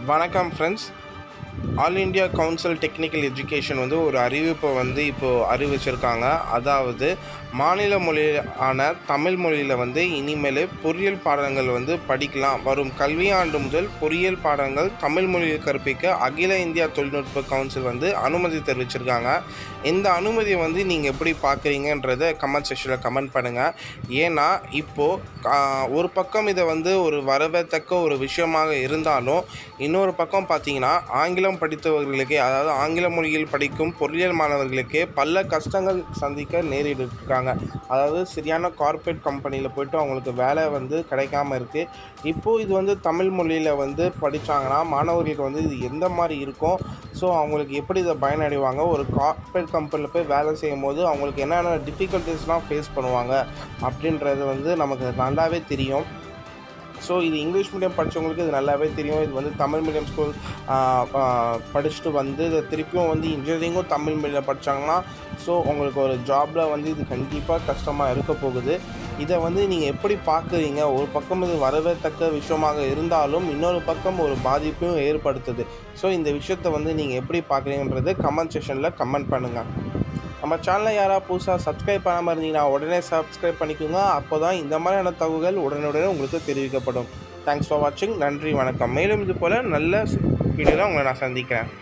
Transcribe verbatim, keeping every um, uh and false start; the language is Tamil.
வணக்கம் friends. All India Council technical education வந்து ஒரு அறிவிப்பை வந்து இப்போது அறிவிச்சிருக்காங்க. அதாவது மாநில மொழியான தமிழ் மொழியில் வந்து இனிமேல் பொறியியல் பாடங்கள் வந்து படிக்கலாம். வரும் கல்வியாண்டு முதல் பொறியியல் பாடங்கள் தமிழ் மொழியில் கற்பிக்க அகில இந்தியா தொழில்நுட்ப கவுன்சில் வந்து அனுமதி தெரிவிச்சிருக்காங்க. இந்த அனுமதியை வந்து நீங்கள் எப்படி பார்க்குறீங்கன்றதை கமெண்ட் செக்ஷனில் கமெண்ட் பண்ணுங்கள். ஏன்னா இப்போது ஒரு பக்கம் இதை வந்து ஒரு வரவேற்கத்தக்க ஒரு விஷயமாக இருந்தாலும், இன்னொரு பக்கம் பார்த்தீங்கன்னா ஆங்கிலம் படித்தவர்களுக்கே, அதாவது ஆங்கில மொழியில் படிக்கும் பொறியியல் மாணவர்களுக்கே பல கஷ்டங்கள் சந்திக்க நேரிட்டிருக்காங்க. அதாவது சரியான கார்ப்பரேட் கம்பெனியில் போய்ட்டு அவங்களுக்கு வேலை வந்து கிடைக்காம இருக்குது. இப்போது இது வந்து தமிழ் மொழியில் வந்து படித்தாங்கன்னா மாணவர்களுக்கு வந்து இது எந்த மாதிரி இருக்கும், ஸோ அவங்களுக்கு எப்படி இதை பயனடைவாங்க, ஒரு கார்ப்பரேட் கம்பெனியில் போய் வேலை செய்யும் போது அவங்களுக்கு என்னென்ன டிஃபிகல்ட்டிஸ்லாம் ஃபேஸ் பண்ணுவாங்க அப்படின்றது வந்து நமக்கு நல்லாவே தெரியும். ஸோ இது இங்கிலீஷ் மீடியம் படித்தவங்களுக்கு இது நல்லாவே தெரியும். இது வந்து தமிழ் மீடியம் ஸ்கூல் படிச்சுட்டு வந்து இதை திருப்பியும் வந்து இன்ஜினியரிங்கும் தமிழ் மீடியம் படித்தாங்கன்னா, ஸோ உங்களுக்கு ஒரு ஜாபில் வந்து இது கண்டிப்பாக கஷ்டமாக இருக்க போகுது. இதை வந்து நீங்கள் எப்படி பார்க்குறீங்க? ஒரு பக்கம் இது வரவேற்கத்தக்க விஷயமாக இருந்தாலும், இன்னொரு பக்கம் ஒரு பாதிப்பையும் ஏற்படுத்துது. ஸோ இந்த விஷயத்தை வந்து நீங்கள் எப்படி பார்க்குறீங்கன்றது கமெண்ட் செக்ஷனில் கமெண்ட் பண்ணுங்கள். நம்ம சேனலை யாராவது புதுசாக சப்ஸ்கிரைப் பண்ணாமல் இருந்தீங்கன்னா உடனே சப்ஸ்கிரைப் பண்ணிக்கோங்க. அப்போ தான் இந்த மாதிரியான தகவல்கள் உடனுடனே உங்களுக்கு தெரிவிக்கப்படும். தேங்க்ஸ் ஃபார் வாட்சிங். நன்றி, வணக்கம். மேலும் இது போல் நல்ல வீடியோவில் உங்களை நான் சந்திக்கிறேன்.